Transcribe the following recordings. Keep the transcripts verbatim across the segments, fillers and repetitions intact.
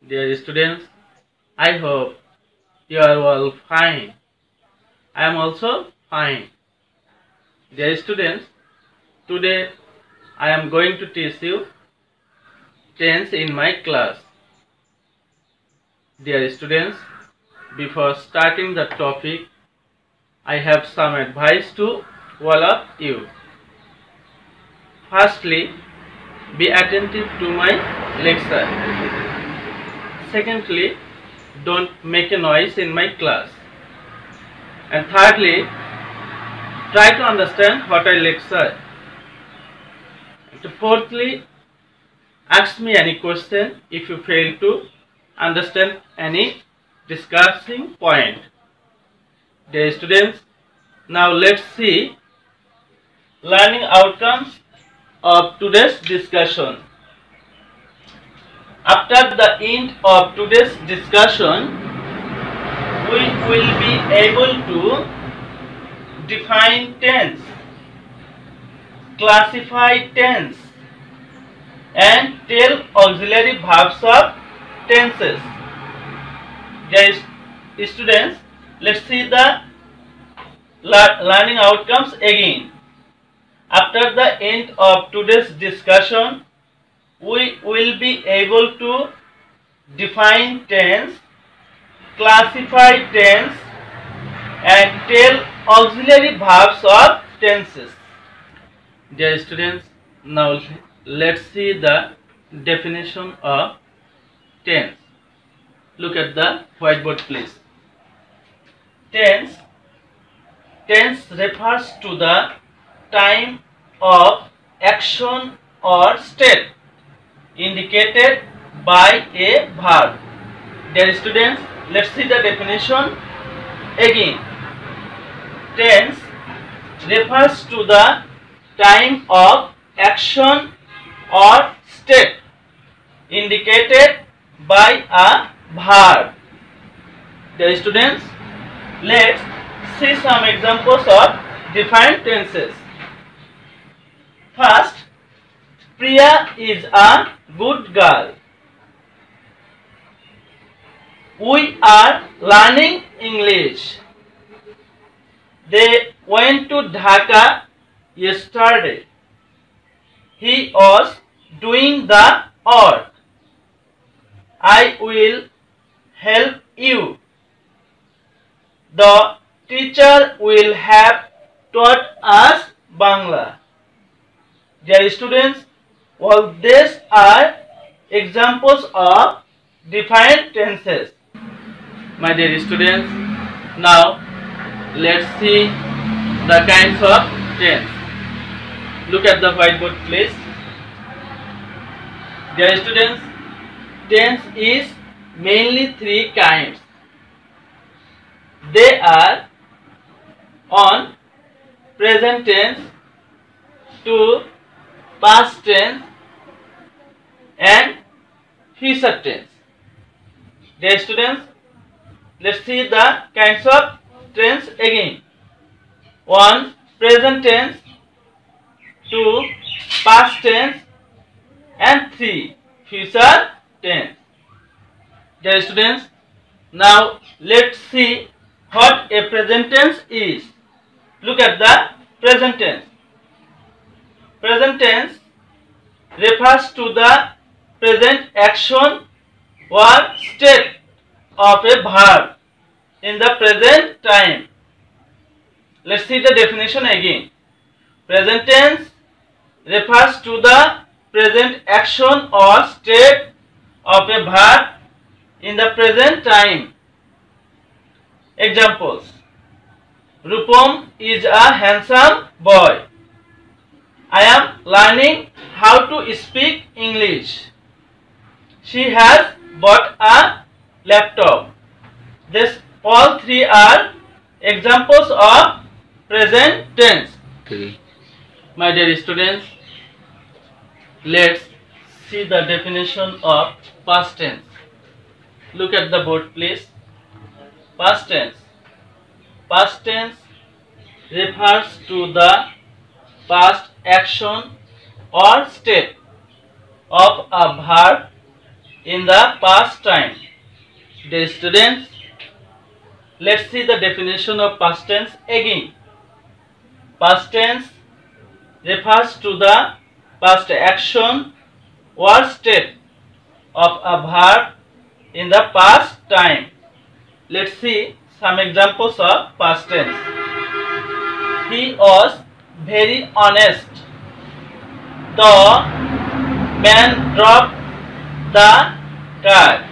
Dear students, I hope you are all fine. I am also fine. Dear students, today I am going to teach you tense in my class. Dear students, before starting the topic, I have some advice to all of you. Firstly, be attentive to my lecture. Secondly, don't make a noise in my class. And thirdly, try to understand what I lecture. And fourthly, ask me any question if you fail to understand any discussing point. Dear students, now let's see learning outcomes of today's discussion. After the end of today's discussion, we will be able to define tense, classify tense, and tell auxiliary verbs of tenses. Dear students, let's see the learning outcomes again. After the end of today's discussion, we will be able to define tense, classify tense, and tell auxiliary verbs of tenses. Dear students, now let's see the definition of tense. Look at the whiteboard, please. Tense. Tense refers to the time of action or state indicated by a verb. Dear students, let's see the definition again. Tense refers to the time of action or state indicated by a verb. Dear students, let's see some examples of defined tenses. First, Priya is a good girl. We are learning English. They went to Dhaka yesterday. He was doing the work. I will help you. The teacher will have taught us Bangla. Dear students, all these are examples of defined tenses. My dear students, now let's see the kinds of tense. Look at the whiteboard, please. Dear students, tense is mainly three kinds. They are on present tense, to past tense, and future tense. Dear students, let's see the kinds of tense again. One, present tense, two, past tense, and three, future tense. Dear students, now let's see what a present tense is. Look at the present tense. Present tense refers to the present action or state of a verb in the present time. Let's see the definition again. Present tense refers to the present action or state of a verb in the present time. Examples. Rupam is a handsome boy. I am learning how to speak English. She has bought a laptop. This all three are examples of present tense. Okay. My dear students, let's see the definition of past tense. Look at the board, please. Past tense. Past tense refers to the past action or state of a verb in the past time. Dear students, let's see the definition of past tense again. Past tense refers to the past action or state of a verb in the past time. Let's see some examples of past tense. He was very honest. The man dropped the car.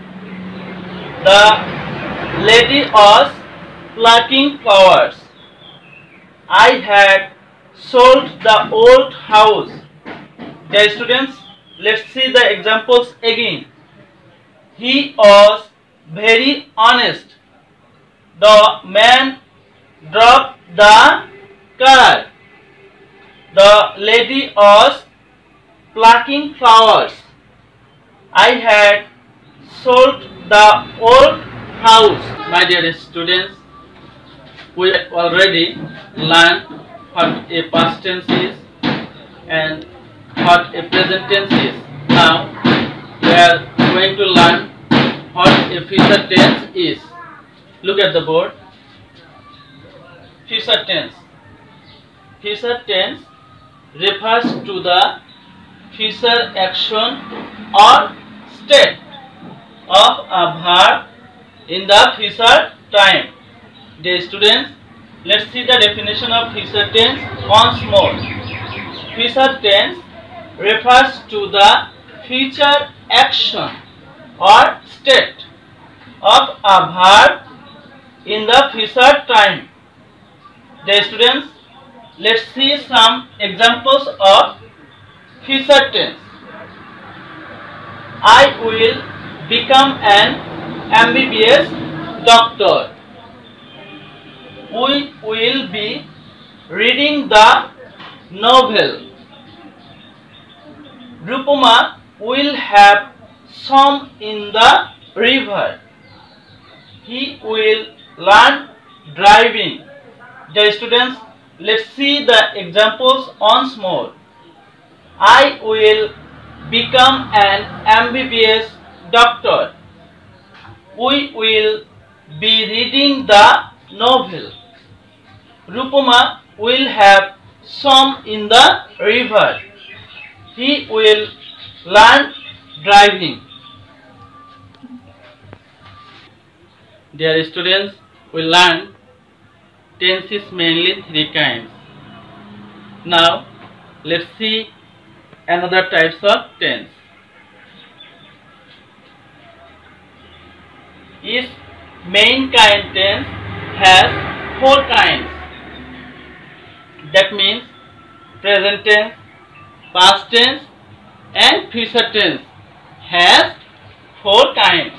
The lady was plucking flowers. I had sold the old house. Dear students, let's see the examples again. He was very honest. The man dropped the car. The lady was plucking flowers. I had sold the old house. My dear students, we already learned what a past tense is and what a present tense is. Now we are going to learn what a future tense is. Look at the board. Future tense. Future tense refers to the future action or state of a verb in the future time. Dear students, let's see the definition of future tense once more. Future tense refers to the future action or state of a verb in the future time. Dear students, let's see some examples of future tense. I will become an M B B S doctor. We will be reading the novel. Rupama will have swum in the river. He will learn driving. Dear students, let's see the examples once more. I will become an M B B S doctor. We will be reading the novel. Rupama will have swum in the river. He will learn driving. Dear students, we learn tense is mainly three kinds. Now let's see another types of tense. Each main kind tense has four kinds. That means present tense, past tense and future tense has four kinds.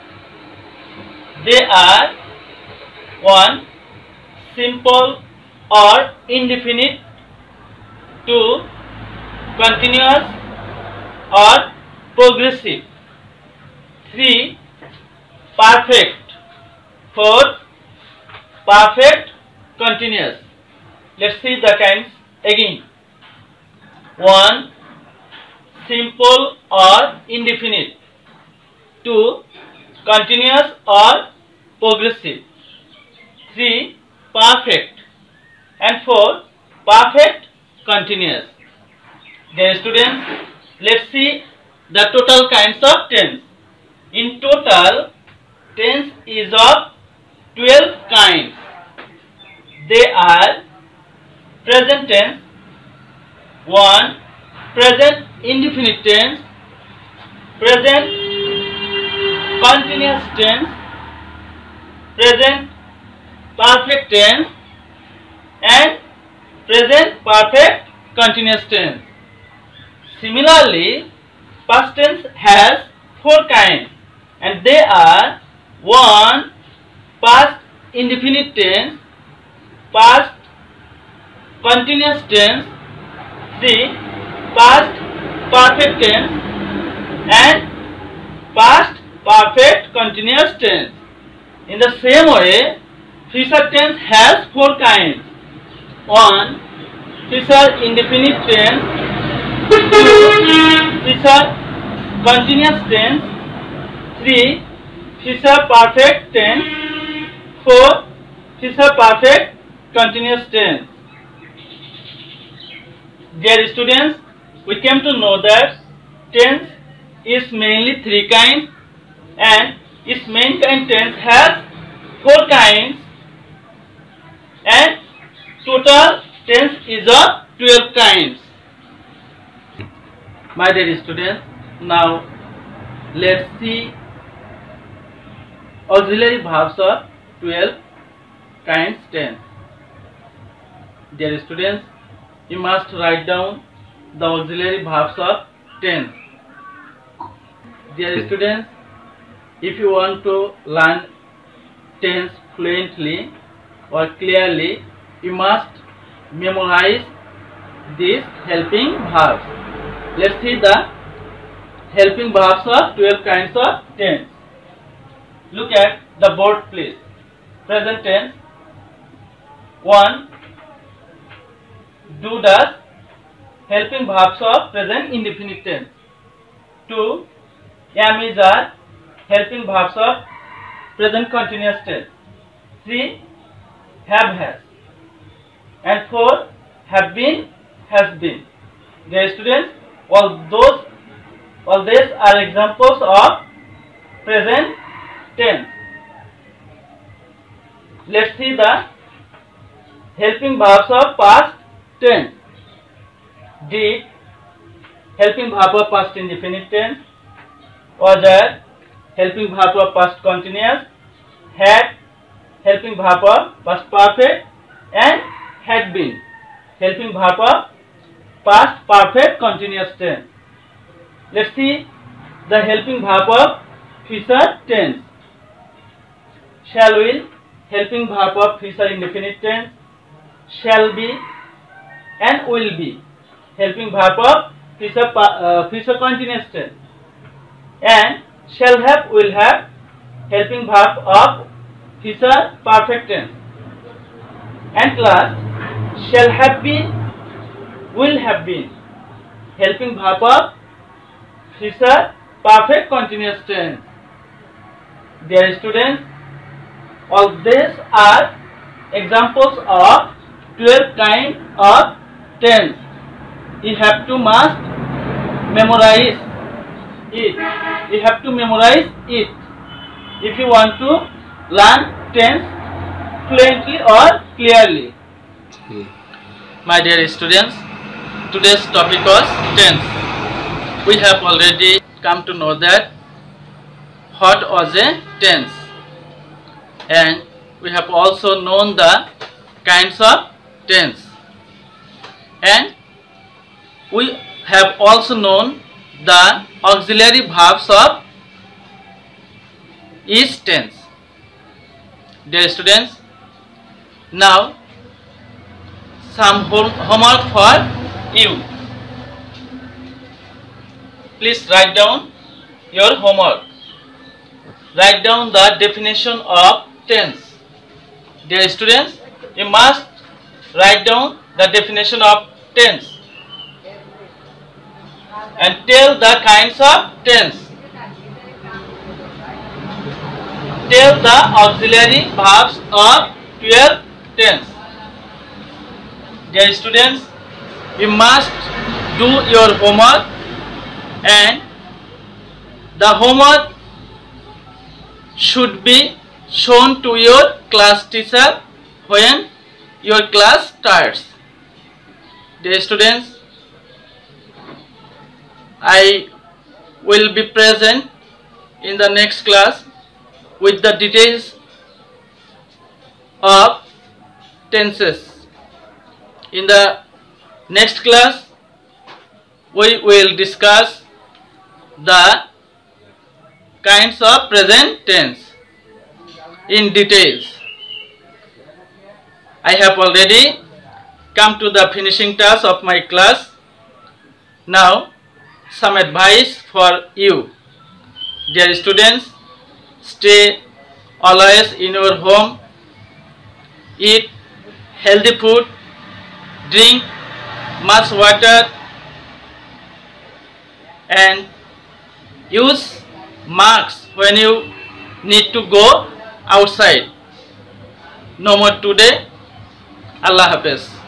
They are one. Simple or indefinite. two. Continuous or progressive. three. Perfect. four. Perfect continuous. Let's see the kinds again. one. Simple or indefinite. two. Continuous or progressive. three. Perfect. And four. Perfect continuous. Dear students, let's see the total kinds of tense. In total, tense is of twelve kinds. They are present tense, one. Present indefinite tense, present continuous tense, present perfect tense and present perfect continuous tense. Similarly, past tense has four kinds and they are one. Past indefinite tense, past continuous tense, three. Past perfect tense and past perfect continuous tense. In the same way, future tense has four kinds. one. Future indefinite tense. two. Future continuous tense. Three, future perfect tense. Four, future perfect continuous tense. Dear students, we came to know that tense is mainly three kinds, and its main kind tense has four kinds, and total tense is of twelve kinds. My dear students, now let's see auxiliary verbs of twelve kinds tense. Dear students, you must write down the auxiliary verbs of tense. Dear students, if you want to learn tense fluently or clearly, you must memorize these helping verbs. Let's see the helping verbs of twelve kinds of tense. Look at the board, please. Present tense. one. Do, does. Helping verbs of present indefinite tense. two. Am, is, are. Helping verbs of present continuous tense. three. Have, has. And four. Have been, has been. Dear students, all those, all these are examples of present tense. Let's see the helping verbs of past tense. Did, helping verb of past indefinite tense. Was at, helping verb of past continuous. Had, helping verb of past perfect. And had been, helping verb of past perfect continuous tense. Let's see the helping verb of future tense. Shall, will, helping verb of future indefinite tense. Shall be and will be, helping verb of future, uh, future continuous tense. And shall have, will have, helping verb of future perfect tense. And last, shall have been, will have been, helping verb of future perfect continuous tense. Dear students, all these are examples of twelve kinds of tense. You have to must memorize it. You have to memorize it if you want to learn tense fluently or clearly. Hmm. My dear students, today's topic was tense. We have already come to know that what was a tense, and we have also known the kinds of tense, and we have also known the auxiliary verbs of each tense. Dear students, now some homework for you. Please write down your homework. Write down the definition of tense. Dear students, you must write down the definition of tense and tell the kinds of tense. Tell the auxiliary verbs of twelve tense. Dear students, you must do your homework, and the homework should be shown to your class teacher when your class starts. Dear students, I will be present in the next class with the details of tenses. In the next class, we will discuss the kinds of present tense in details. I have already come to the finishing task of my class. Now, some advice for you. Dear students, stay always in your home, eat healthy food, drink much water, and Use masks when you need to go outside. No more today. Allah Hafiz.